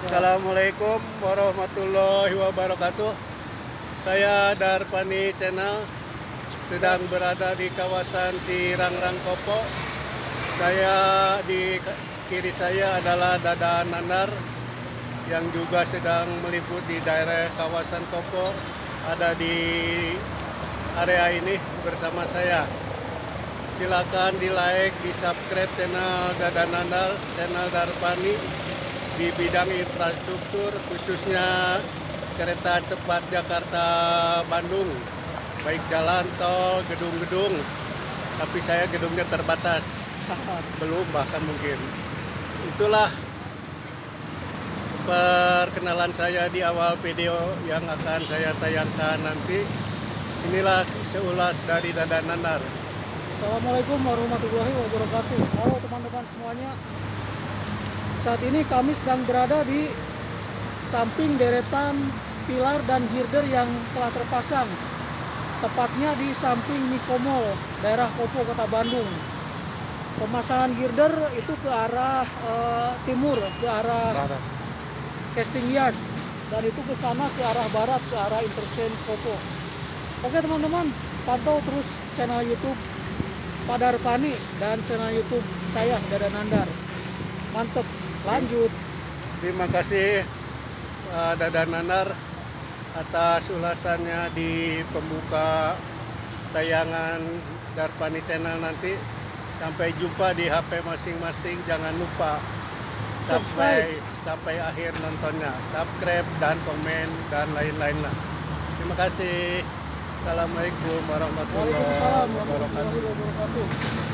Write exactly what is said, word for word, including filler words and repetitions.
Assalamualaikum warahmatullahi wabarakatuh. Saya Darpani Channel sedang berada di kawasan Cirangrang Kopo. Saya di kiri saya adalah Dada Nandar yang juga sedang meliput di daerah kawasan Kopo. Ada di area ini bersama saya. Silakan di like, di subscribe channel Dada Nandar, channel Darpani di bidang infrastruktur, khususnya kereta cepat Jakarta-Bandung, baik jalan, tol, gedung-gedung. Tapi saya gedungnya terbatas, belum bahkan mungkin. Itulah perkenalan saya di awal video yang akan saya tayangkan nanti. Inilah seulas dari Dada Nandar. Assalamualaikum warahmatullahi wabarakatuh. Halo teman-teman semuanya. Saat ini kami sedang berada di samping deretan pilar dan girder yang telah terpasang. Tepatnya di samping Nikomol, daerah Kopo, Kota Bandung. Pemasangan girder itu ke arah uh, timur, ke arah Barat. casting yard. Dan itu ke sana ke arah barat, ke arah interchange Kopo. Oke teman-teman, pantau terus channel YouTube Pak Darpani dan channel YouTube saya, Dada Nandar. Mantep, lanjut. Terima kasih uh, Dada Nandar atas ulasannya di pembuka tayangan Darpani Channel nanti. Sampai jumpa di H P masing-masing. Jangan lupa sampai sampai akhir nontonnya, subscribe dan komen dan lain-lain lah. Terima kasih. Assalamualaikum warahmatullahi Waalaikumsalam wabarakatuh. warahmatullahi wabarakatuh.